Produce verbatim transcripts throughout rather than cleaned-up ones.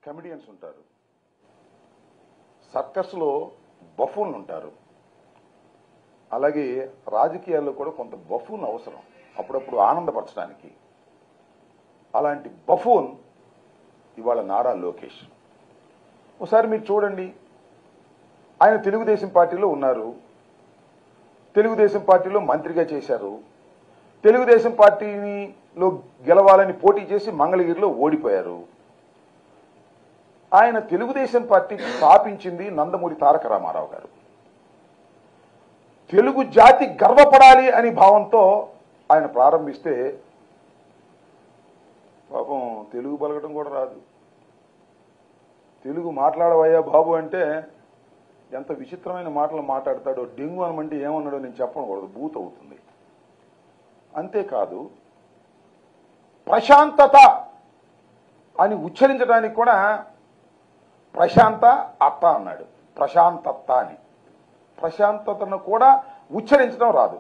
Comedians ఉంటారు, సర్కస్లో బఫూన్లు ఉంటారు, అలాగే రాజకీయాల్లో కూడా కొంత బఫూన్ అవసరం అప్పుడప్పుడు ఆనందపరచడానికి. అలాంటి బఫూన్ ఇవాళ నారా లోకేష్. ఒకసారి మీరు చూడండి, ఆయన తెలుగుదేశం పార్టీలో ఉన్నారు, తెలుగుదేశం పార్టీలో మంత్రిగా చేశారు, తెలుగుదేశం పార్టీలో గెలవాలని పోటీ చేసి మంగళగిరిలో ఓడిపోయారు. ఆయన తెలుగుదేశం పార్టీ స్థాపించింది నందమూరి తారక రామారావు గారు. తెలుగు జాతి గర్వపడాలి అని భావంతో ఆయన ప్రారంభిస్తే పాపం తెలుగు పలకటం కూడా రాదు. తెలుగు మాట్లాడవయ్యా బాబు అంటే ఎంత విచిత్రమైన మాటలు మాట్లాడతాడో, డెంగు అనమంటే ఏమన్నాడో నేను చెప్పకూడదు, బూత్ అవుతుంది. అంతేకాదు ప్రశాంతత అని ఉచ్చరించడానికి కూడా ప్రశాంత అత్త అన్నాడు, ప్రశాంతత అని. ప్రశాంతతను కూడా ఉచ్చరించడం రాదు.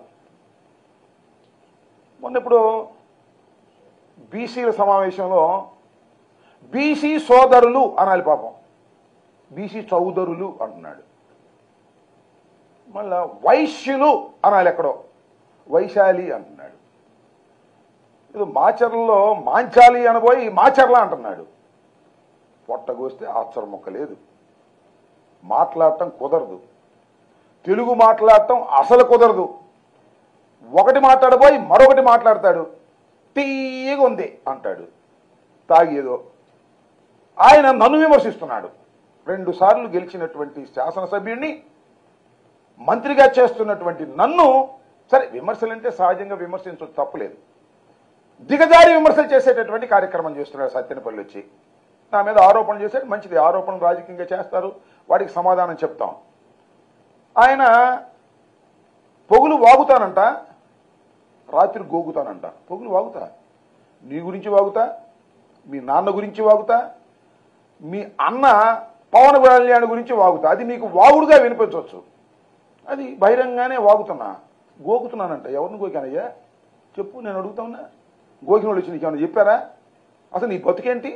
మొన్న ఇప్పుడు బీసీల సమావేశంలో బీసీ సోదరులు అనాలి, పాపం బీసీ చౌదరులు అంటున్నాడు. మళ్ళా వైశ్యులు అనాలి, ఎక్కడో వైశాలి అంటున్నాడు. ఇది మాచర్లలో మాంచాలి అనబోయి మాచర్ల అంటున్నాడు. పొట్టగోస్తే ఆశ్చర్య మొక్క లేదు. మాట్లాడటం కుదరదు, తెలుగు మాట్లాడటం అసలు కుదరదు. ఒకటి మాట్లాడబోయి మరొకటి మాట్లాడతాడు, తీయగా ఉంది అంటాడు తాగేదో. ఆయన నన్ను విమర్శిస్తున్నాడు. రెండు సార్లు గెలిచినటువంటి శాసనసభ్యుడిని మంత్రిగా చేస్తున్నటువంటి నన్ను, సరే విమర్శలంటే సహజంగా విమర్శించడం తప్పులేదు, దిగజారి విమర్శలు చేసేటటువంటి కార్యక్రమం చేస్తున్నాడు. సత్యనపల్లి వచ్చి నా మీద ఆరోపణలు చేశాడు, మంచిది, ఆరోపణలు రాజకీయంగా చేస్తారు, వాటికి సమాధానం చెప్తాం. ఆయన పొగులు వాగుతానంట, రాత్రి గోగుతానంట. పొగులు వాగుతా, నీ గురించి వాగుతా, మీ నాన్న గురించి వాగుతా, మీ అన్న పవన్ కళ్యాణ్ గురించి వాగుతా. అది నీకు వాగుడుగా వినిపించవచ్చు, అది బహిరంగానే వాగుతున్నా. గోకుతున్నానంట. ఎవరిని గోకానయ్యా చెప్పు, నేను అడుగుతా ఉన్నా. గోకిన వాళ్ళు వచ్చి నీకు ఏమన్నా చెప్పారా? అసలు నీ బతుకేంటి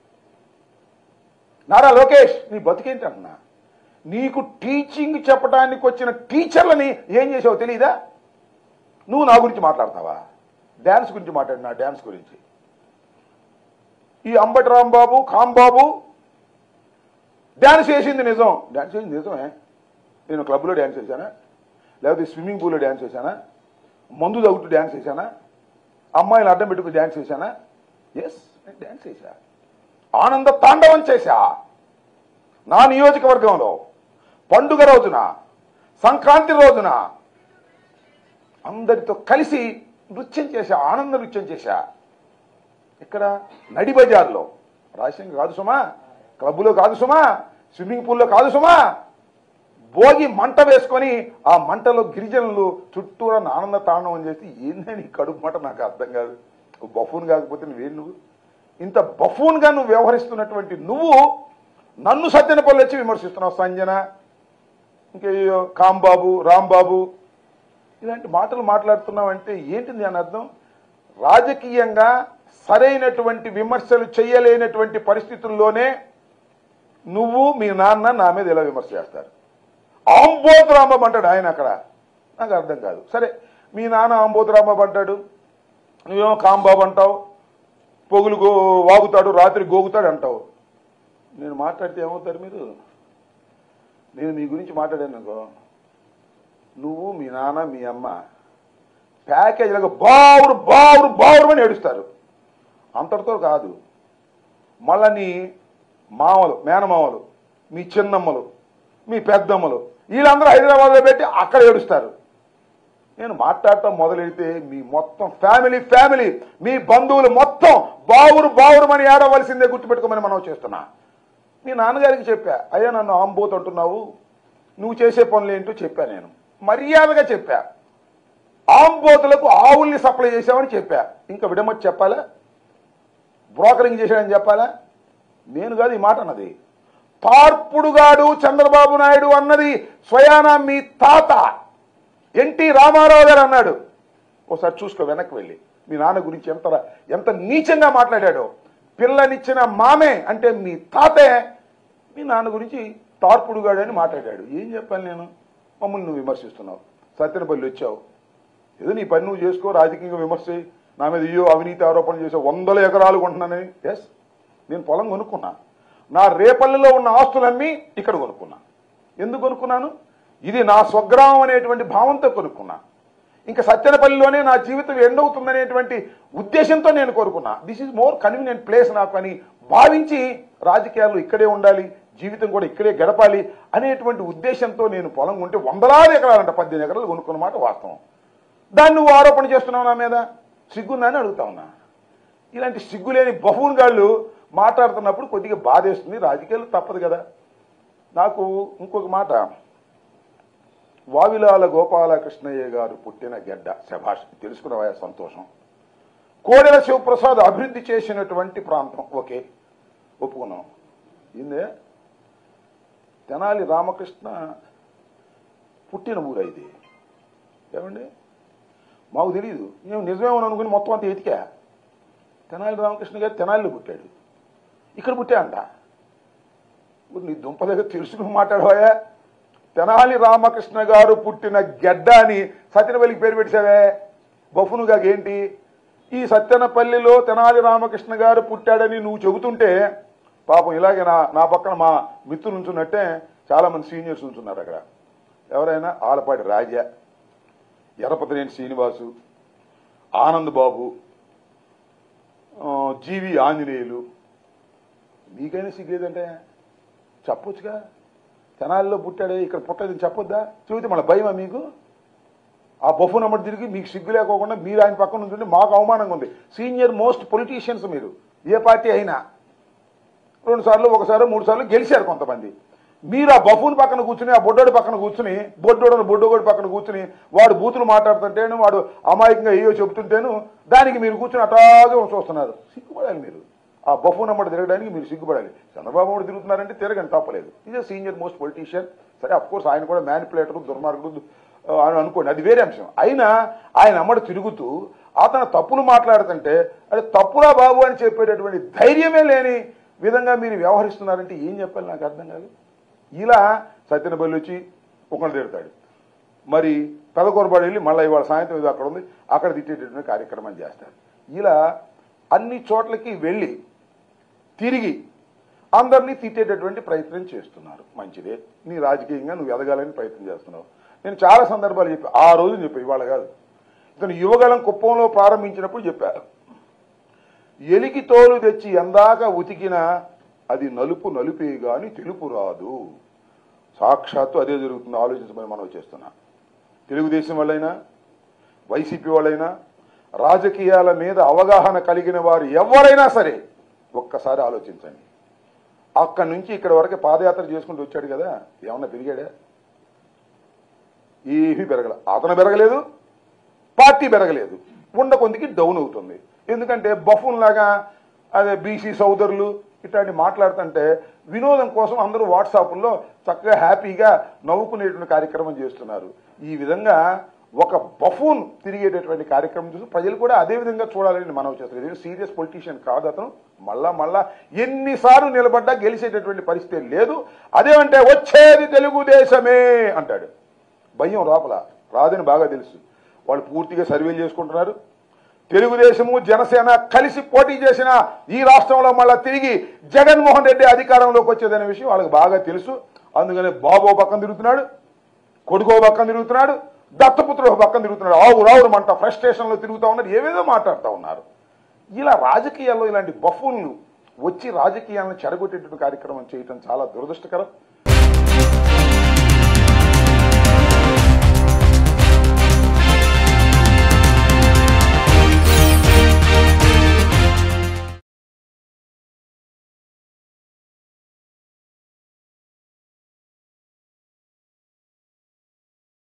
నారా లోకేష్, నీ బతుకేంటి అంటున్నా. నీకు టీచింగ్ చెప్పడానికి వచ్చిన టీచర్లని ఏం చేసావో తెలీదా? నువ్వు నా గురించి మాట్లాడతావా? డ్యాన్స్ గురించి మాట్లాడినా, డ్యాన్స్ గురించి. ఈ అంబటి రాంబాబు కాంబాబు డ్యాన్స్ వేసింది నిజం, డ్యాన్స్ వేసింది నిజమే. నేను క్లబ్లో డ్యాన్స్ వేసానా, లేకపోతే స్విమ్మింగ్ పూల్లో డ్యాన్స్ వేసానా, మందు తగ్గుతూ డ్యాన్స్ వేసానా, అమ్మాయిలు అడ్డం పెట్టుకుని డ్యాన్స్ వేసానా? ఎస్, నేను డ్యాన్స్ వేసా, ఆనంద తాండవం చేశా. నా నియోజకవర్గంలో పండుగ రోజున, సంక్రాంతి రోజున అందరితో కలిసి నృత్యం చేశా, ఆనంద నృత్యం చేశా. ఇక్కడ నడి బజార్లో, రాజశేఖర్ కాదు సుమా, క్లబ్లో కాదు సుమా, స్విమ్మింగ్ పూల్లో కాదు సుమా, భోగి మంట వేసుకొని ఆ మంటలో గిరిజనులు చుట్టూరా ఆనంద తాండవం చేసి, ఏందని కడుపు మాట నాకు అర్థం కాదు. బఫూన్ కాకపోతే నువ్వేం, నువ్వు ఇంత బఫూన్గా నువ్వు వ్యవహరిస్తున్నటువంటి నువ్వు నన్ను సత్యనపల్లి వచ్చి విమర్శిస్తున్నావు. సంజన, ఇంకేయో కాంబాబు, రాంబాబు, ఇలాంటి మాటలు మాట్లాడుతున్నావంటే ఏంటిది అని అర్థం? రాజకీయంగా సరైనటువంటి విమర్శలు చేయలేనటువంటి పరిస్థితుల్లోనే నువ్వు మీ నాన్న నా మీద ఇలా విమర్శ చేస్తారు. ఆంబోతు రాంబాబు అంటాడు ఆయన, అక్కడ నాకు అర్థం కాదు. సరే, మీ నాన్న ఆంబోతు రాంబాబు అంటాడు, నువ్వేమో కాంబాబు అంటావు, పొగులు గో వాగుతాడు, రాత్రి గోగుతాడు అంటావు. నేను మాట్లాడితే ఏమవుతారు మీరు? నేను మీ గురించి మాట్లాడాను అనుకో, నువ్వు మీ నాన్న మీ అమ్మ ప్యాకేజీలకు బావురు బావురు బావురు అని ఏడుస్తారు. అంతటితో కాదు, మళ్ళా నీ మామలు, మేనమామలు, మీ చిన్నమ్మలు, మీ పెద్దమ్మలు, వీళ్ళందరూ హైదరాబాద్లో పెట్టి అక్కడ ఏడుస్తారు. నేను మాట్లాడటం మొదలెడితే మీ మొత్తం ఫ్యామిలీ ఫ్యామిలీ మీ బంధువులు మొత్తం బావురు బావురుమని ఏడవలసిందే, గుర్తుపెట్టుకోమని మనం చేస్తున్నా. మీ నాన్నగారికి చెప్పా, అయ్యా నన్ను ఆంబోతు అంటున్నావు, నువ్వు చేసే పనులు ఏంటో చెప్పా. నేను మర్యాదగా చెప్పా, ఆంబోతులకు ఆవుల్ని సప్లై చేసామని చెప్పా. ఇంకా విడమొచ్చి చెప్పాలా? బ్రోకరింగ్ చేశాడని చెప్పాలా? నేను కాదు ఈ మాట అన్నది, తార్పుడుగాడు చంద్రబాబు నాయుడు అన్నది స్వయానా మీ తాత ఎన్టీ రామారావు గారు అన్నాడు. ఒకసారి చూసుకో, వెనక్కి వెళ్ళి మీ నాన్న గురించి ఎంత ఎంత నీచంగా మాట్లాడాడో. పిల్లనిచ్చిన మామే అంటే మీ తాతే మీ నాన్న గురించి తార్పుడుగాడని మాట్లాడాడు. ఏం చెప్పాను నేను? మమ్మల్ని నువ్వు విమర్శిస్తున్నావు, సత్యనపల్లి వచ్చావు, ఏదో నీ పని నువ్వు చేసుకో, రాజకీయంగా విమర్శ నా మీద అయ్యో అవినీతి ఆరోపణ చేసావు, వందల ఎకరాలు కొంటున్నానని. ఎస్, నేను పొలం కొనుక్కున్నా, నా రేపల్లిలో ఉన్న ఆస్తులన్నీ ఇక్కడ కొనుక్కున్నా. ఎందుకు కొనుక్కున్నాను? ఇది నా స్వగ్రామం అనేటువంటి భావంతో కొనుక్కున్నా. ఇంకా సత్యనపల్లిలోనే నా జీవితం ఎండ్ అవుతుందనేటువంటి ఉద్దేశంతో నేను కోరుకున్నా. This is more convenient place నాకు అని భావించి రాజకీయాలు ఇక్కడే ఉండాలి, జీవితం కూడా ఇక్కడే గడపాలి అనేటువంటి ఉద్దేశంతో నేను పొలం కొంటే వందలాది ఎకరాలంట, పద్దెనిమిది ఎకరాలు కొనుక్కున్న మాట వాస్తవం. దాన్ని నువ్వు ఆరోపణ చేస్తున్నావు నా మీద, సిగ్గుందని అడుగుతా ఉన్నా. ఇలాంటి సిగ్గులేని బహున్ గాళ్ళు మాట్లాడుతున్నప్పుడు కొద్దిగా బాధేస్తుంది. రాజకీయాలు తప్పదు కదా. నాకు ఇంకొక మాట, వావిలాల గోపాలకృష్ణయ్య గారు పుట్టిన గడ్డ, శభాష్, తెలుసుకున్నవా, సంతోషం. కోడెల శివప్రసాద్ అభివృద్ధి చేసినటువంటి ప్రాంతం, ఓకే, ఒప్పుకున్నాం. ఇందే తెనాలి రామకృష్ణ పుట్టిన ఊరు ఇది. ఏమండి, మాకు తెలియదు, మేము నిజమేమని అనుకుని మొత్తం అంతా ఎతికా. తెనాలి రామకృష్ణ గారు తెనాలిలో పుట్టాడు, ఇక్కడ పుట్టా అంట. నీ దుంప దగ్గర తెలుసుకుని మాట్లాడవా? తెనాలి రామకృష్ణ గారు పుట్టిన గడ్డ అని సత్యనపల్లికి పేరు పెట్టావే, బఫునుగా ఏంటి? ఈ సత్యనపల్లిలో తెనాలి రామకృష్ణ గారు పుట్టాడని నువ్వు చెబుతుంటే పాపం ఇలాగే నా నా పక్కన మా మిత్రులు ఉంచున్నట్టే చాలా మంది సీనియర్స్ ఉంచున్నారు అక్కడ. ఎవరైనా ఆలపాటి రాజా, ఎర్రపతినేని శ్రీనివాసు, ఆనంద్ బాబు, జీవి ఆంజనేయులు. మీకైనా సిగ్గేదంటే చెప్పొచ్చుగా, తెనాలిలో పుట్టాడే ఇక్కడ పుట్టదని చెప్పొద్దా? చెబితే మళ్ళీ భయమా మీకు? ఆ బఫు నెంబర్ తిరిగి మీకు సిగ్గు లేకోకుండా మీరు ఆయన పక్కన ఉంటుంటే మాకు అవమానంగా ఉంది. సీనియర్ మోస్ట్ పొలిటీషియన్స్ మీరు, ఏ పార్టీ అయినా రెండు సార్లు ఒకసారి మూడు సార్లు గెలిచారు కొంతమంది. మీరు ఆ బఫూన్ పక్కన కూర్చుని, ఆ బొడ్డోడి పక్కన కూర్చుని, బొడ్డోడు బొడ్డోడి పక్కన కూర్చుని వాడు బూతులు మాట్లాడుతుంటేను, వాడు అమాయకంగా ఏయో చెబుతుంటేను దానికి మీరు కూర్చుని అటాగే చూస్తున్నారు. సిగ్గుపడాలి మీరు. ఆ బఫూన్ నెంబర్ తిరగడానికి మీరు సిగ్గుపడాలి. చంద్రబాబు నాయుడు తిరుగుతున్నారంటే తిరగని తప్పలేదు. ఇదే సీనియర్ మోస్ట్ పొలిటీషియన్. సరే, అఫ్ కోర్స్ ఆయన కూడా మ్యానిపులేటరు, దుర్మార్గుడు అని అనుకోండి, అది వేరే అంశం. అయినా ఆయన అమ్మడు తిరుగుతూ అతను తప్పులు మాట్లాడుతుంటే అది తప్పురా బాబు అని చెప్పేటటువంటి ధైర్యమే లేని విధంగా మీరు వ్యవహరిస్తున్నారంటే ఏం చెప్పాలి నాకు అర్థం కాదు. ఇలా సత్యనపల్లి వచ్చి ఒకళ్ళు తిడతాడు, మరి పెదకూరపాడు వెళ్ళి మళ్ళీ ఇవాళ సాయంత్రం ఇది అక్కడ ఉంది, అక్కడ తిట్టేటటువంటి కార్యక్రమం చేస్తారు. ఇలా అన్ని చోట్లకి వెళ్ళి తిరిగి అందరినీ తిట్టేటటువంటి ప్రయత్నం చేస్తున్నారు. మంచిదే, నీ రాజకీయంగా నువ్వు ఎదగాలని ప్రయత్నం చేస్తున్నావు. నేను చాలా సందర్భాలు చెప్పా, ఆ రోజు చెప్పా, ఇవాళ కాదు. ఇతను యువగలం కుప్పంలో ప్రారంభించినప్పుడు చెప్పారు, ఎలికి తోలు తెచ్చి ఎందాక ఉతికినా అది నలుపు నలుపే గాని తెలుపు రాదు. సాక్షాత్తు అదే జరుగుతుంది. ఆలోచించమని మనం చేస్తున్నా. తెలుగుదేశం వాళ్ళైనా వైసీపీ వాళ్ళైనా రాజకీయాల మీద అవగాహన కలిగిన వారు ఎవరైనా సరే ఒక్కసారి ఆలోచించండి. అక్కడి నుంచి ఇక్కడ వరకు పాదయాత్ర చేసుకుంటూ వచ్చాడు కదా, ఏమన్నా పెరిగాడా? ఏమీ పెరగల. అతను పెరగలేదు, పార్టీ పెరగలేదు, ఉండ కొందికి డౌన్ అవుతుంది. ఎందుకంటే బఫూన్ లాగా అదే బీసీ సోదరులు ఇట్లాంటి మాట్లాడుతుంటే వినోదం కోసం అందరూ వాట్సాప్లో చక్కగా హ్యాపీగా నవ్వుకునేటువంటి కార్యక్రమం చేస్తున్నారు. ఈ విధంగా ఒక బఫూన్ తిరిగేటటువంటి కార్యక్రమం చూసి ప్రజలు కూడా అదే విధంగా చూడాలని మనం చేస్తారు. సీరియస్ పొలిటీషియన్ కాదు అతను. మళ్ళా మళ్ళా ఎన్నిసార్లు నిలబడ్డా గెలిచేటటువంటి పరిస్థితి లేదు. అదేమంటే వచ్చేది తెలుగుదేశమే అంటాడు. భయం లోపల రాదని బాగా తెలుసు. వాళ్ళు పూర్తిగా సర్వేలు చేసుకుంటున్నారు. తెలుగుదేశము జనసేన కలిసి పోటీ చేసిన ఈ రాష్ట్రంలో మళ్ళా తిరిగి జగన్మోహన్ రెడ్డి అధికారంలోకి వచ్చేదనే విషయం వాళ్ళకి బాగా తెలుసు. అందుకనే బాబో పక్కన తిరుగుతున్నాడు, కొడుకో పక్కన తిరుగుతున్నాడు, దత్తపుత్రుడు పక్కన తిరుగుతున్నాడు. ఆవు రావుడు మంట ఫ్రస్ట్రేషన్లో తిరుగుతూ ఉన్నారు, ఏవేదో మాట్లాడుతూ ఉన్నారు. ఇలా రాజకీయాల్లో ఇలాంటి బఫూన్లు వచ్చి రాజకీయాలను చెడగొట్టేటువంటి కార్యక్రమం చేయటం చాలా దురదృష్టకరం.